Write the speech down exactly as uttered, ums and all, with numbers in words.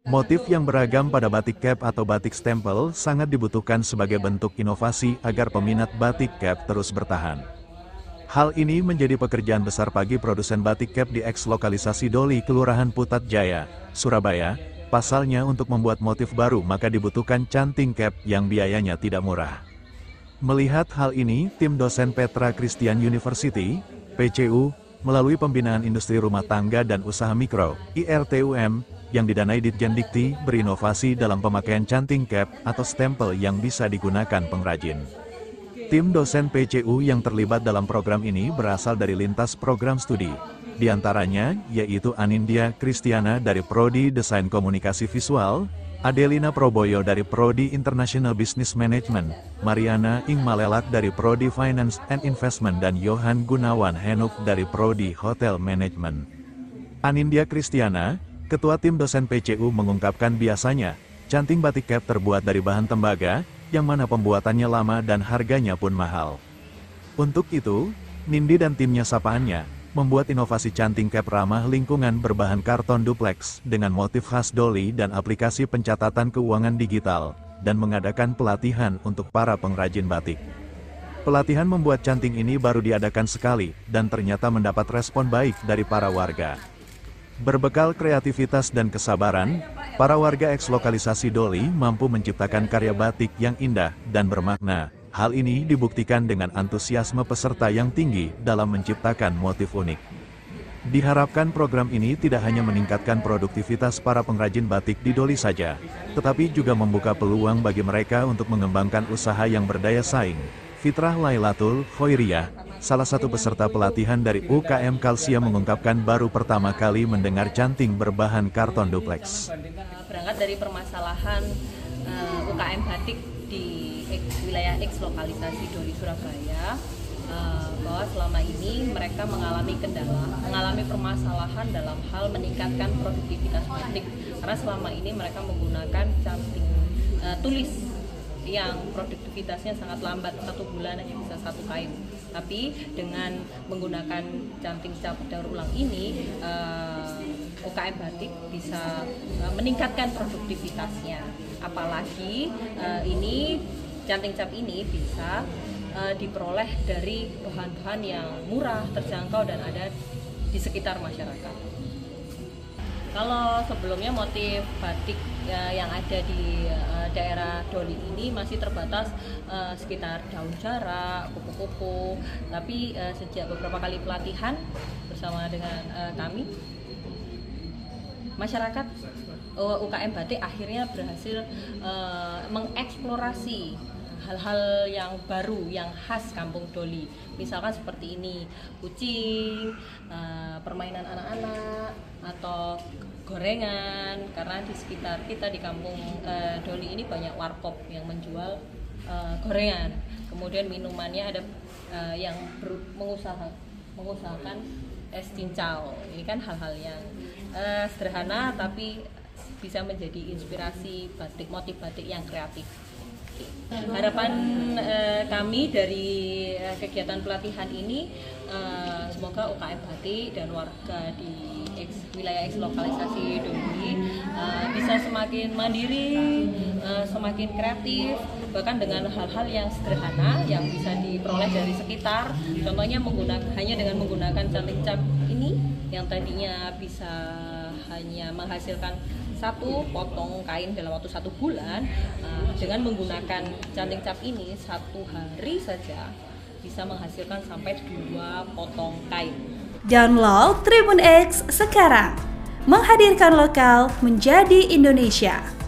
Motif yang beragam pada batik cap atau batik stempel sangat dibutuhkan sebagai bentuk inovasi agar peminat batik cap terus bertahan. Hal ini menjadi pekerjaan besar bagi produsen batik cap di eks lokalisasi Doli, Kelurahan Putat Jaya, Surabaya. Pasalnya untuk membuat motif baru maka dibutuhkan canting cap yang biayanya tidak murah. Melihat hal ini, tim dosen Petra Christian University, P C U, melalui Pembinaan Industri Rumah Tangga dan Usaha Mikro, I R T U M, yang didanai Ditjen Dikti, berinovasi dalam pemakaian canting cap atau stempel yang bisa digunakan pengrajin. Tim dosen P C U yang terlibat dalam program ini berasal dari lintas program studi. Di antaranya, yaitu Anindya Kristiana dari Prodi Desain Komunikasi Visual, Adelina Proboyo dari Prodi International Business Management, Mariana Ing Malelak dari Prodi Finance and Investment dan Johan Gunawan Henuk dari Prodi Hotel Management. Anindya Kristiana, Ketua Tim Dosen P C U mengungkapkan biasanya, canting batik cap terbuat dari bahan tembaga, yang mana pembuatannya lama dan harganya pun mahal. Untuk itu, Nindi dan timnya sapaannya, membuat inovasi canting cap ramah lingkungan berbahan karton duplex, dengan motif khas Doli dan aplikasi pencatatan keuangan digital, dan mengadakan pelatihan untuk para pengrajin batik. Pelatihan membuat canting ini baru diadakan sekali, dan ternyata mendapat respon baik dari para warga. Berbekal kreativitas dan kesabaran, para warga eks lokalisasi Doli mampu menciptakan karya batik yang indah dan bermakna. Hal ini dibuktikan dengan antusiasme peserta yang tinggi dalam menciptakan motif unik. Diharapkan program ini tidak hanya meningkatkan produktivitas para pengrajin batik di Doli saja, tetapi juga membuka peluang bagi mereka untuk mengembangkan usaha yang berdaya saing. Fitrah Lailatul Khoiriyah, salah satu peserta pelatihan dari U K M Kalsia, mengungkapkan baru pertama kali mendengar canting berbahan karton duplex. Berangkat dari permasalahan uh, U K M batik di X, wilayah eks lokalisasi Doli Surabaya, uh, bahwa selama ini mereka mengalami kendala, mengalami permasalahan dalam hal meningkatkan produktivitas batik, karena selama ini mereka menggunakan canting uh, tulis yang produktivitasnya sangat lambat, satu bulan hanya bisa satu kain. Tapi dengan menggunakan canting cap daur ulang ini, uh, U K M batik bisa uh, meningkatkan produktivitasnya. Apalagi uh, ini canting cap ini bisa uh, diperoleh dari bahan-bahan yang murah, terjangkau dan ada di sekitar masyarakat. Kalau sebelumnya motif batik ya, yang ada di uh, daerah Doli ini masih terbatas uh, sekitar daun jarak, kupu-kupu. Tapi uh, sejak beberapa kali pelatihan bersama dengan uh, kami, masyarakat uh, U K M batik akhirnya berhasil uh, mengeksplorasi hal-hal yang baru, yang khas Kampung Doli. Misalkan seperti ini, kucing, uh, permainan anak-anak, atau gorengan, karena di sekitar kita di Kampung uh, Doli ini banyak warkop yang menjual uh, gorengan. Kemudian minumannya ada uh, yang ber, mengusaha, mengusahakan es cincau. Ini kan hal-hal yang uh, sederhana tapi bisa menjadi inspirasi batik, motif batik yang kreatif. Harapan uh, kami dari uh, kegiatan pelatihan ini, uh, semoga U K M batik dan warga di eks, wilayah eks lokalisasi Doli uh, bisa semakin mandiri, uh, semakin kreatif, bahkan dengan hal-hal yang sederhana yang bisa diperoleh dari sekitar. Contohnya menggunakan hanya dengan menggunakan canting cap ini yang tadinya bisa hanya menghasilkan satu potong kain dalam waktu satu bulan, uh, dengan menggunakan canting cap ini satu hari saja bisa menghasilkan sampai dua potong kain. Download Tribun X sekarang, menghadirkan lokal menjadi Indonesia.